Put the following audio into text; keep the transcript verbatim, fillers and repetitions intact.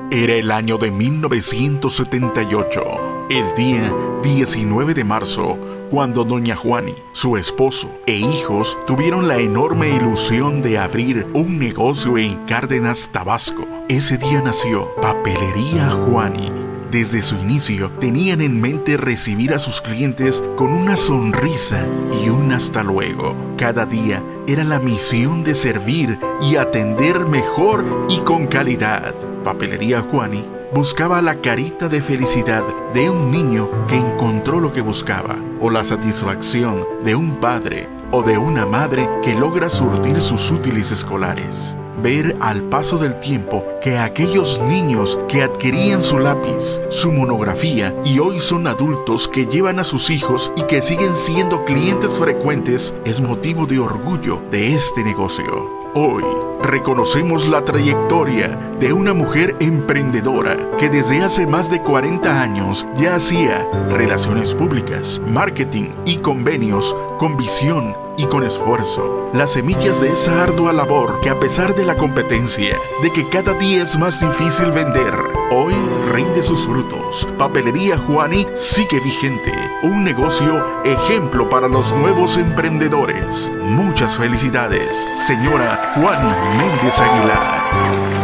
Era el año de mil novecientos setenta y ocho, el día diecinueve de marzo, cuando doña Juani, su esposo e hijos tuvieron la enorme ilusión de abrir un negocio en Cárdenas, Tabasco. Ese día nació Papelería Juani. Desde su inicio tenían en mente recibir a sus clientes con una sonrisa y un hasta luego. Cada día era la misión de servir y atender mejor y con calidad. Papelería Juani buscaba la carita de felicidad de un niño que encontró lo que buscaba, o la satisfacción de un padre o de una madre que logra surtir sus útiles escolares. Ver al paso del tiempo que aquellos niños que adquirían su lápiz, su monografía y hoy son adultos que llevan a sus hijos y que siguen siendo clientes frecuentes es motivo de orgullo de este negocio. Hoy reconocemos la trayectoria de una mujer emprendedora que desde hace más de cuarenta años ya hacía relaciones públicas, marketing y convenios con visión y con esfuerzo. Las semillas de esa ardua labor que, a pesar de la competencia, de que cada día es más difícil vender, hoy rinde sus frutos. Papelería Juani sigue vigente, un negocio ejemplo para los nuevos emprendedores. Muchas felicidades, señora Juani Méndez Aguilar.